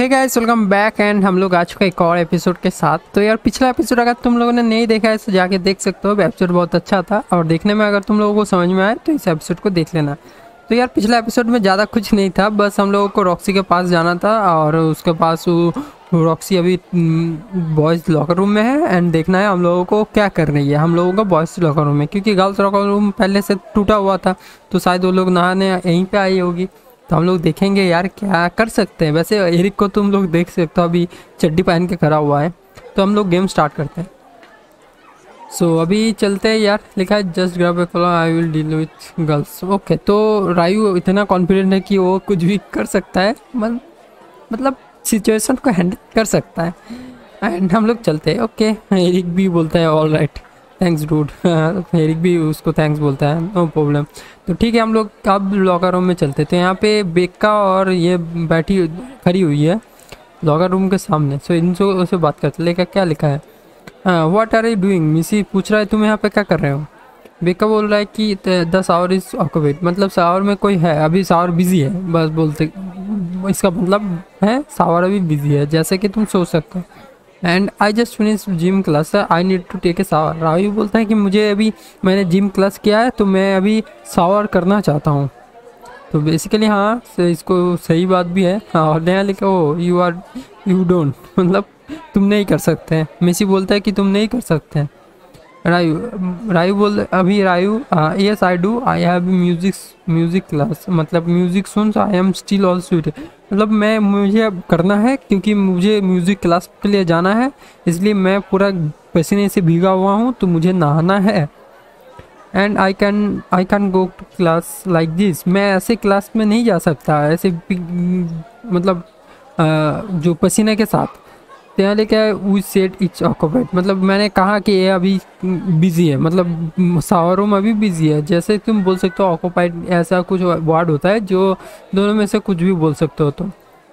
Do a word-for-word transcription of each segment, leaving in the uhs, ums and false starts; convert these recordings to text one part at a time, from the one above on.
Hey guys, welcome back and हम लोग आ चुके हैं एक और एपिसोड के साथ। तो यार पिछला एपिसोड अगर तुम लोगों ने नहीं देखा है तो जाके देख सकते हो। एपिसोड बहुत अच्छा था और देखने में अगर तुम लोगों को समझ में आए तो इस एपिसोड को देख लेना। तो यार पिछला एपिसोड में ज़्यादा कुछ नहीं था, बस हम लोगों को रॉक्सी के पास जाना था और उसके पास वो रॉक्सी अभी बॉयज़ लॉकर रूम में है एंड देखना है हम लोगों को क्या कर रही है। हम लोगों का बॉयज़ लॉकर रूम में, क्योंकि गर्ल्स लॉकर रूम पहले से टूटा हुआ था तो शायद वो लोग नहाने यहीं पे आई होगी। तो हम लोग देखेंगे यार क्या कर सकते हैं। वैसे एरिक को तुम लोग देख सकते हो, अभी चड्डी पहन के खड़ा हुआ है। तो हम लोग गेम स्टार्ट करते हैं। सो so, अभी चलते हैं यार। लिखा है just grab a collar, I will deal with girls. Okay, तो रायू इतना कॉन्फिडेंट है कि वो कुछ भी कर सकता है, मत, मतलब सिचुएशन को हैंडल कर सकता है। एंड हम लोग चलते हैं। ओके, एरिक भी बोलता है all right thanks dude. Eric भी उसको थैंक्स बोलता है, नो प्रॉब्लम। तो ठीक है, हम लोग अब लॉकर रूम में चलते थे। यहाँ पे बेका और ये बैठी खड़ी हुई है लॉकर रूम के सामने। सो इनसे उसे बात करते, लेकर क्या लिखा है। हाँ, व्हाट आर यू डूइंग। मिसी पूछ रहा है तुम यहाँ पे क्या कर रहे हो। बेका बोल रहा है कि द शावर इज ऑक्यूपाइड, मतलब शावर में कोई है, अभी शावर बिजी है। बस बोलते इसका मतलब है शावर अभी बिजी है, जैसे कि तुम सोच सकते हो। And I just finish gym class, I need to take a shower. Rahul बोलता है कि मुझे अभी मैंने जिम क्लास किया है तो मैं अभी शावर करना चाहता हूँ। तो बेसिकली हाँ, इसको सही बात भी है। हाँ, और नया लिखा हो यू आर यू डोंट, मतलब तुम नहीं कर सकते हैं। मेसी बोलता है कि तुम नहीं कर सकते हैं। रायू रायू बोल अभी रायू yes I do, I have music music class, मतलब म्यूजिक सुन्स, आई एम स्टिल ऑल्सो, मतलब मैं मुझे अब करना है क्योंकि मुझे म्यूज़िक क्लास के लिए जाना है, इसलिए मैं पूरा पसीने से भीगा हुआ हूँ तो मुझे नहाना है। And I can I can go to class like this, मैं ऐसे क्लास में नहीं जा सकता ऐसे, मतलब आ, जो पसीने के साथ। तो यहाँ लिखा है वी सेट इट्स ऑक्यूपाइड, मतलब मैंने कहा कि ये अभी बिजी है, मतलब शावर रूम अभी बिजी है। जैसे तुम बोल सकते हो ऑक्यूपाइड, ऐसा कुछ वर्ड होता है जो दोनों में से कुछ भी बोल सकते हो। तो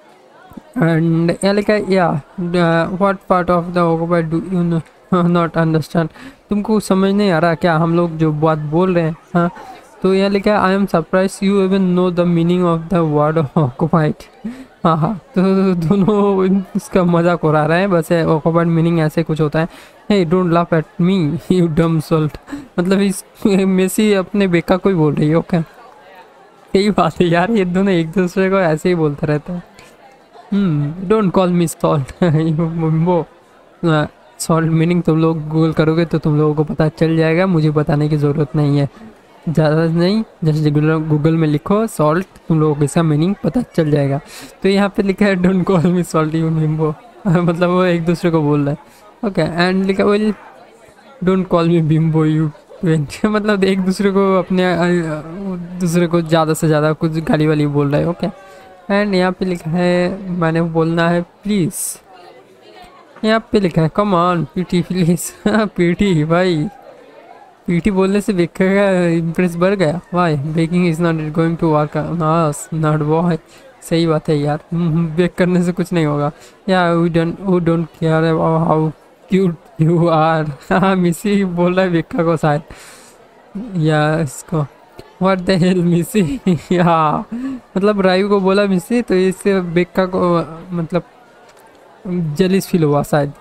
एंड यहाँ लिखा है या what part of the occupied do you not understand, तुमको समझ नहीं आ रहा क्या हम लोग जो बात बोल रहे हैं। हाँ, तो यहाँ लिखा है I am surprise you even know the meaning of the word occupied. हाँ हाँ, तो दोनों इसका मजाक उड़ा रहे हैं। बस ऑक्यूपाइड मीनिंग ऐसे कुछ होता है, hey don't laugh at me you dumb salt, मतलब इस मेसी अपने बेका को ही बोल रही है। ओके, यही बात है यार, ये दोनों एक दूसरे को ऐसे ही बोलते रहते हैं। Hmm don't call me salt, वो सॉल्ट मीनिंग तुम लोग गूगल करोगे तो तुम लोगों को पता चल जाएगा, मुझे बताने की ज़रूरत नहीं है, ज़्यादा नहीं। जैसे गूगल में लिखो सॉल्ट, तुम लोगों को इसका मीनिंग पता चल जाएगा। तो यहाँ पे लिखा है don't call me salt you bimbo, मतलब वो एक दूसरे को बोल रहा है। ओके, एंड लिखा well don't call me bimbo you twenty, मतलब एक दूसरे को अपने दूसरे को ज़्यादा से ज़्यादा कुछ गाली वाली बोल रहा है। ओके, एंड यहाँ पे लिखा है मैंने बोलना है प्लीज़। यहाँ पे लिखा है come on PT please. PT भाई, पीटी बोलने से बेका का इम्प्रेस बढ़ गया। Why baking is not going to work not boy, सही बात है यार, बेक करने से कुछ नहीं होगा। Yeah we don't we don't care about how cute you are. हाँ, मिसी बोल रहा है बेका को शायद, या इसको व्हाट द हेल मिसी। या मतलब रायू को बोला मिसी, तो इससे बेका को मतलब जेलिस फील हुआ शायद।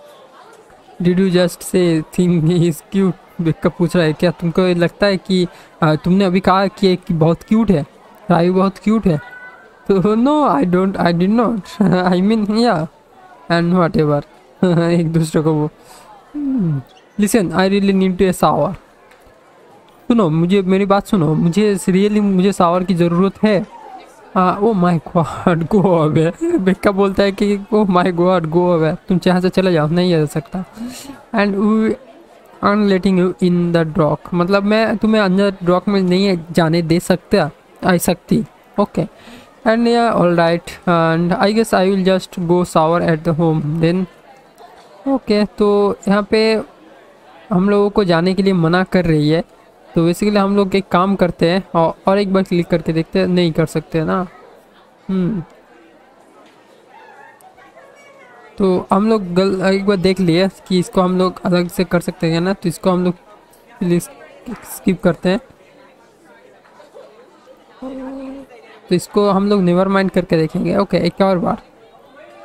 Did you just say think he is cute, Becca पूछ रहा है क्या तुमको लगता है कि आ, तुमने अभी कहा कि, कि बहुत क्यूट है, रायू बहुत क्यूट है। तो no I don't I did not I mean yeah and whatever. एक दूसरे को वो listen I really need to a shower, सुनो मुझे मेरी बात सुनो, मुझे रियली मुझे शावर की ज़रूरत है। Oh my God go away, Becca बोलता है कि oh my God go away, तुम यहाँ से चले जाओ, नहीं आ सकता। And we are letting you in the dark, मतलब मैं तुम्हें अंदर ड्रॉक में नहीं जाने दे सकता आई सकती। Okay, and yeah all right and I guess I will just go shower at the home then. Okay, तो यहाँ पे हम लोगों को जाने के लिए मना कर रही है। तो बेसिकली हम लोग एक काम करते हैं और, और एक बार क्लिक करके देखते हैं, नहीं कर सकते ना। हम्म तो हम लोग गल एक बार देख लिए कि इसको हम लोग अलग से कर सकते हैं ना, तो इसको हम लोग प्लीज स्किप करते हैं। तो इसको हम लोग नेवर माइंड करके देखेंगे। ओके, एक और बार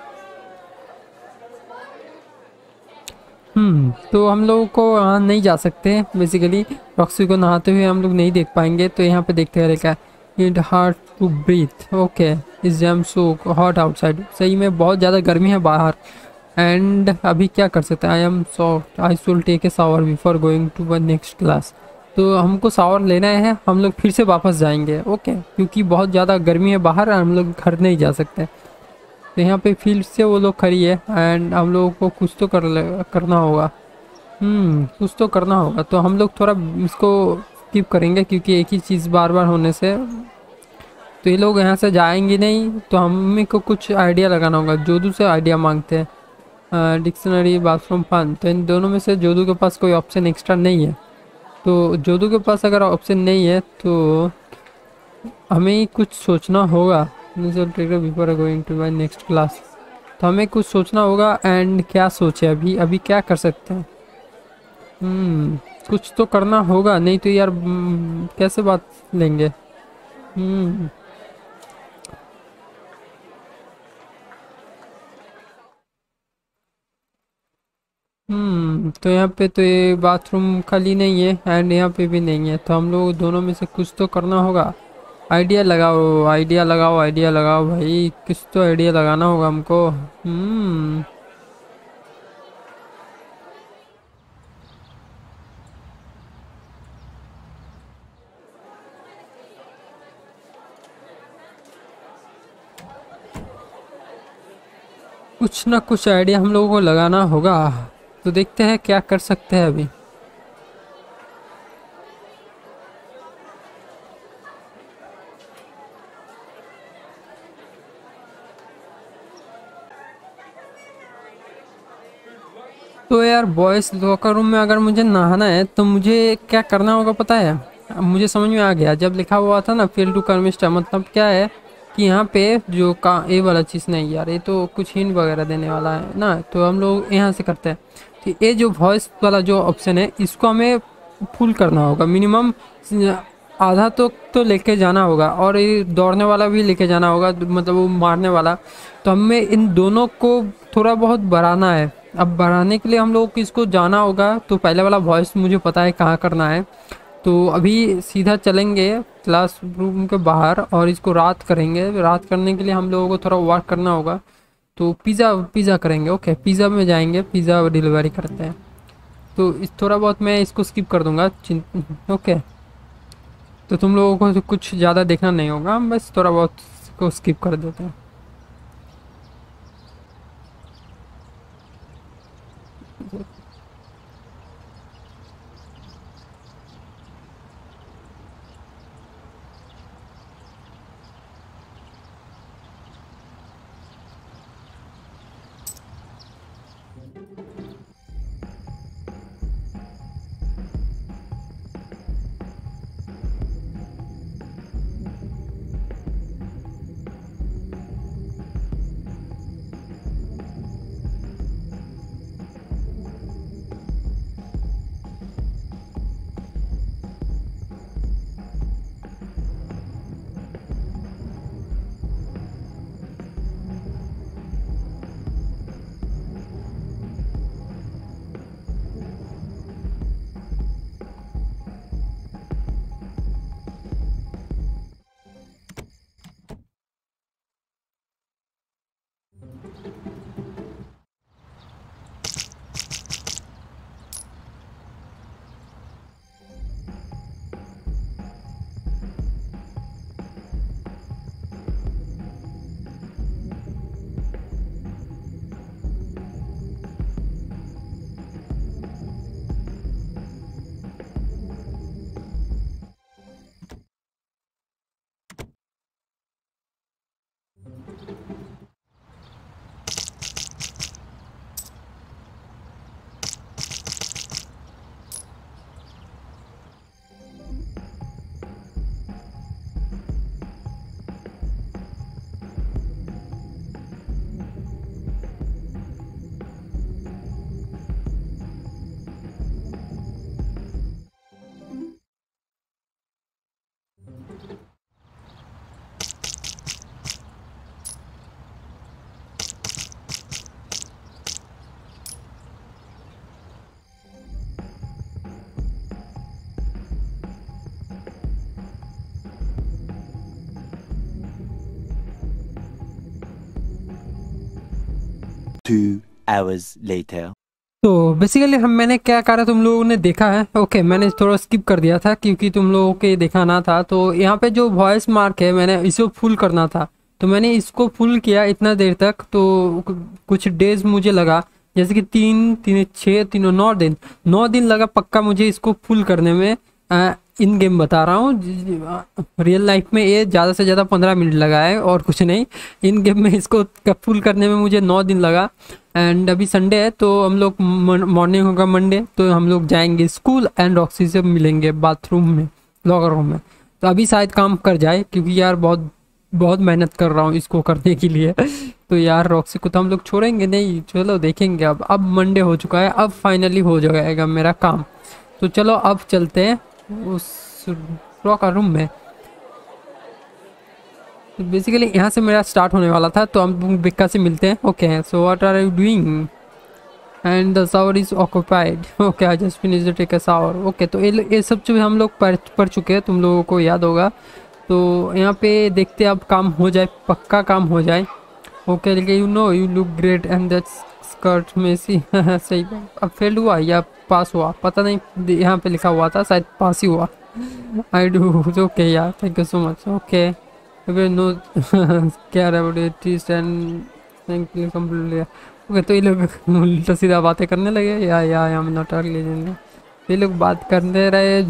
तो हम लोगों को वहाँ नहीं जा सकते बेसिकली। रॉक्सी को नहाते हुए हम लोग नहीं देख पाएंगे। तो यहाँ पे देखते हैं लिखा है it hard to breathe. Okay, is jam so hot outside. सही में बहुत ज़्यादा गर्मी है बाहर। एंड अभी क्या कर सकते हैं, I am soft I should take a shower before going to the next class. तो हमको शावर लेना है, हम लोग फिर से वापस जाएंगे। ओके, क्योंकि बहुत ज़्यादा गर्मी है बाहर, हम लोग घर नहीं जा सकते। तो यहाँ पे फिर से वो लोग खड़ी है एंड हम लोगों को कुछ तो कर करना होगा। हम्म कुछ तो करना होगा। तो हम लोग थोड़ा इसको स्किप करेंगे क्योंकि एक ही चीज़ बार बार होने से तो ये लोग यहाँ से जाएंगे नहीं। तो हमें को कुछ आइडिया लगाना होगा। जोदू से आइडिया मांगते हैं, डिक्शनरी, बाथरूम, फन। तो इन दोनों में से जोदू के पास कोई ऑप्शन एक्स्ट्रा नहीं है। तो जोदू के पास अगर ऑप्शन नहीं है तो हमें ही कुछ सोचना होगा। Before going to my next class. तो हमें कुछ सोचना होगा। एंड क्या सोचे, अभी अभी क्या कर सकते हैं। हम्म कुछ तो करना होगा, नहीं तो यार हम्म, कैसे बात लेंगे। हम्म हम्म तो यहाँ पे तो ये बाथरूम खाली नहीं है एंड यहाँ पे भी नहीं है। तो हम लोग दोनों में से कुछ तो करना होगा। आइडिया लगाओ, आइडिया लगाओ, आइडिया लगाओ भाई, कुछ तो आइडिया लगाना होगा हमको। हम्म कुछ ना कुछ आइडिया हम लोगों को लगाना होगा। तो देखते हैं क्या कर सकते हैं अभी। तो यार बॉयज लॉकर रूम में अगर मुझे नहाना है तो मुझे क्या करना होगा पता है। अब मुझे समझ में आ गया, जब लिखा हुआ था ना फेल टू कर्मिस्टा, मतलब क्या है कि यहाँ पे जो का ए वाला चीज़ नहीं यार, ये तो कुछ हिंट वगैरह देने वाला है ना। तो हम लोग यहाँ से करते हैं। तो ये जो वॉइस वाला जो ऑप्शन है इसको हमें फुल करना होगा मिनिमम। आधा तो तो लेके जाना होगा और ये दौड़ने वाला भी लेके जाना होगा, मतलब वो मारने वाला। तो हमें इन दोनों को थोड़ा बहुत बढ़ाना है। अब बढ़ाने के लिए हम लोग को इसको जाना होगा। तो पहले वाला वॉइस मुझे पता है कहाँ करना है। तो अभी सीधा चलेंगे क्लास रूम के बाहर और इसको रात करेंगे। रात करने के लिए हम लोगों को थोड़ा वर्क करना होगा। तो पिज़्ज़ा पिज़्ज़ा करेंगे। ओके, पिज़्ज़ा में जाएंगे, पिज़्ज़ा डिलीवरी करते हैं। तो इस थोड़ा बहुत मैं इसको स्किप कर दूंगा चिं ओके। तो तुम लोगों को तो कुछ ज़्यादा देखना नहीं होगा, हम बस थोड़ा बहुत इसको स्किप कर देते हैं। Two hours later. तो बेसिकली हम मैंने क्या करा तुम लोगों ने देखा है। ओके मैंने थोड़ा स्किप कर दिया था क्योंकि तुम लोगों के दिखाना था। तो यहाँ पे जो वॉइस मार्क है मैंने इसको फुल करना था, तो मैंने इसको फुल किया इतना देर तक। तो कुछ डेज मुझे लगा, जैसे कि तीन तीन छः तीनों नौ दिन नौ दिन लगा पक्का मुझे इसको फुल करने में। आ, इन गेम बता रहा हूँ, रियल लाइफ में ये ज़्यादा से ज़्यादा पंद्रह मिनट लगा है और कुछ नहीं। इन गेम में इसको फुल करने में मुझे नौ दिन लगा। एंड अभी संडे है तो हम लोग मॉर्निंग होगा मंडे, तो हम लोग जाएंगे स्कूल एंड रॉक्सी से मिलेंगे बाथरूम में, लॉकर रूम में। तो अभी शायद काम कर जाए क्योंकि यार बहुत बहुत मेहनत कर रहा हूँ इसको करने के लिए। तो यार रॉक्सी को तो हम लोग छोड़ेंगे नहीं, चलो देखेंगे। अब अब मंडे हो चुका है, अब फाइनली हो जाएगा मेरा काम। तो चलो अब चलते हैं उस लॉकर रूम में। तो बेसिकली यहाँ से मेरा स्टार्ट होने वाला था, तो हम बिक्का से मिलते हैं। Okay so what are you doing and the shower is occupied. Okay I just finish the take a shower. Okay तो ये ये सब जो हम लोग पढ़ पढ़ चुके हैं, तुम लोगों को याद होगा। तो यहाँ पे देखते अब काम हो जाए, पक्का काम हो जाए। ओके लेकिन you know you look great and that skirt Missy. सही अब फेल हुआ या पास हुआ पता नहीं, यहाँ पे लिखा हुआ था शायद पास ही हुआ। आई डू ओके यार thank you so much. Okay no care about it and thank you completely. Okay तो ये लोग उल्टा सीधा बातें करने लगे। Yeah yeah I am not a legend. ये लोग बात करते रहे,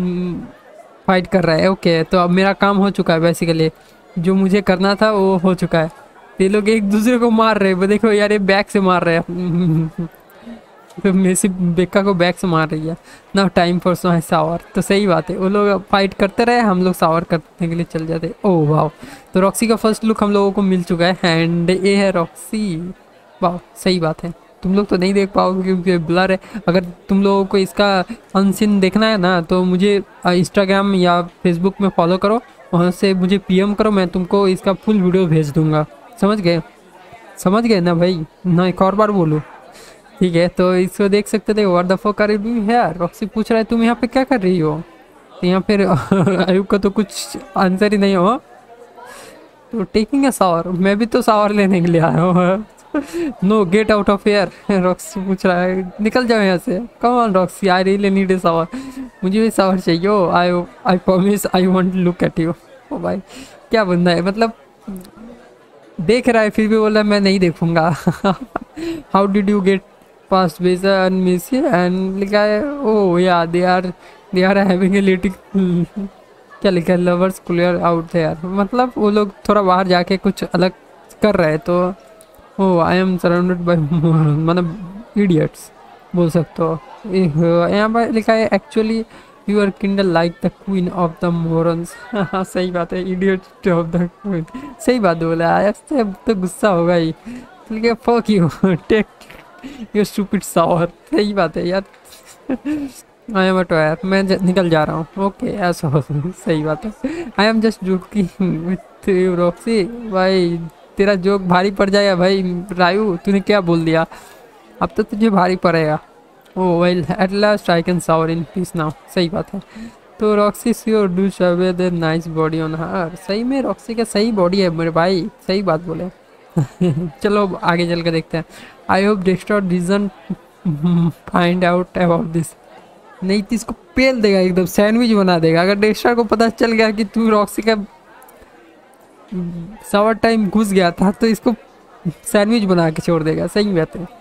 फाइट कर रहे हैं। ओके तो अब मेरा काम हो चुका है, बेसिकली जो मुझे करना था वो हो चुका है। ये लोग एक दूसरे को मार रहे हैं, देखो यार ये बैक से मार रहे हैं। तो मेसी बेक्का को बैक से मार रही है ना। टाइम फॉर शावर, तो सही बात है। वो लोग फाइट करते रहे, हम लोग शावर करने के लिए चल जाते। ओह वाह, तो रॉक्सी का फर्स्ट लुक हम लोगों को मिल चुका है एंड ये है रॉक्सी। वाह सही बात है। तुम लोग तो नहीं देख पाओगे क्योंकि ब्लर है। अगर तुम लोगों को इसका अनसीन देखना है ना, तो मुझे इंस्टाग्राम या फेसबुक में फॉलो करो, वहाँ से मुझे पीएम करो, मैं तुमको इसका फुल वीडियो भेज दूंगा। समझ गए समझ गए ना भाई? ना एक और बार बोलूँ? ठीक है तो इसको देख सकते थे। What the fuck are you doing here? Roxy पूछ रहा है तुम यहाँ पे क्या कर रही हो? तो यहाँ फिर आयुब का तो कुछ आंसर ही नहीं हो। तो टेकिंग अ शावर, मैं भी तो शावर लेने के लिए आया हूँ। No get out of here. Roxy पूछ रहा है निकल जाओ यहाँ से। Come on Roxy I really need a shower, मुझे भी शावर चाहिए। I I promise I want to look at you. Oh भाई क्या बंदा है, मतलब देख रहा है फिर भी बोला मैं नहीं देखूंगा। How did you get past Becca and Missy and लिखा है oh yeah they are they are having a little क्या लिखा है लवर्स क्लियर आउट है यार, मतलब वो लोग थोड़ा बाहर जाके कुछ अलग कर रहे हैं। तो oh I am surrounded by मतलब इडियट्स बोल सकते हो। यहाँ पर लिखा है actually you are kindle like the queen of the morons. सही बात है, इडियट ऑफ द क्वीन। सही बात बोला यार, तो गुस्सा होगा ही। तो fuck you take your stupid shower. सही बात है यार। आई एम अ टॉयर, मैं निकल जा रहा हूँ। ओके ऐसा हो, सही बात है। I am just joking with you Roxy. भाई तेरा जोक भारी पड़ जाएगा भाई। रायू तूने क्या बोल दिया, अब तो तुझे भारी पड़ेगा। Oh well at last I can shower in peace now. सही बात है। तो Roxy sure do shave the nice body on her. सही में रॉक्सी का सही बॉडी है मेरे भाई, सही बात बोले। चलो आगे चल के देखते हैं। I hope Dexter doesn't find out about this. नहीं तो इसको पेल देगा, एकदम सैंडविच बना देगा। अगर डेक्स्टर को पता चल गया कि तू रॉक्सी का शावर टाइम घुस गया था तो इसको सैंडविच बना के छोड़ देगा। सही बात है।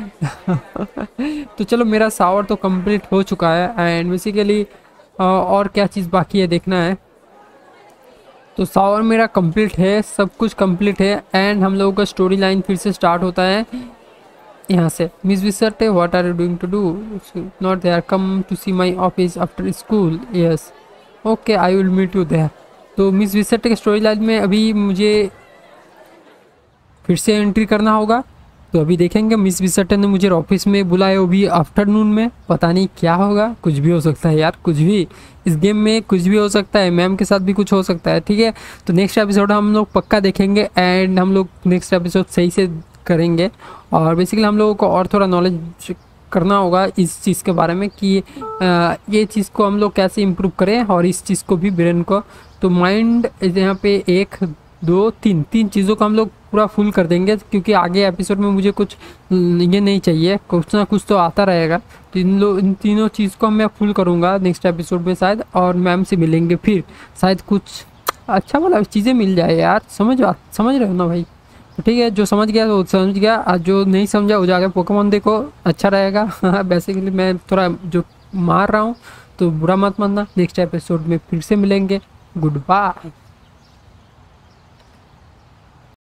तो चलो मेरा शावर तो कंप्लीट हो चुका है एंड बेसिकली और क्या चीज़ बाकी है देखना है। तो शावर मेरा कंप्लीट है, सब कुछ कंप्लीट है एंड हम लोगों का स्टोरी लाइन फिर से स्टार्ट होता है यहाँ से। Miss Visarte what are you doing to do? Not there, come to see my office after school. Yes okay I will meet you there. तो मिस विसर्टे के स्टोरी लाइन में अभी मुझे फिर से एंट्री करना होगा। तो अभी देखेंगे। मिस विसर्टे ने मुझे ऑफिस में बुलाया, वो भी आफ्टरनून में। पता नहीं क्या होगा, कुछ भी हो सकता है यार, कुछ भी। इस गेम में कुछ भी हो सकता है, मैम के साथ भी कुछ हो सकता है। ठीक है तो नेक्स्ट एपिसोड हम लोग पक्का देखेंगे एंड हम लोग नेक्स्ट एपिसोड सही से करेंगे। और बेसिकली हम लोगों को और थोड़ा नॉलेज करना होगा इस चीज़ के बारे में कि आ, ये चीज़ को हम लोग कैसे इम्प्रूव करें और इस चीज़ को भी ब्रेन को। तो माइंड यहाँ पे एक दो तीन तीन चीज़ों को हम लोग पूरा फुल कर देंगे, क्योंकि आगे एपिसोड में मुझे कुछ ये नहीं चाहिए, कुछ ना कुछ तो आता रहेगा। तो इन लोग इन तीनों चीज़ को मैं फुल करूँगा नेक्स्ट एपिसोड में शायद, और मैम से मिलेंगे फिर शायद कुछ अच्छा वाला चीज़ें मिल जाए यार। समझ बात समझ रहे हो ना भाई? तो ठीक है, जो समझ गया वो समझ गया, और जो नहीं समझा वो जाकर पोकेमॉन देखो, अच्छा रहेगा। बेसिकली मैं थोड़ा जो मार रहा हूँ तो बुरा मत मानना। नेक्स्ट एपिसोड में फिर से मिलेंगे। Good bye.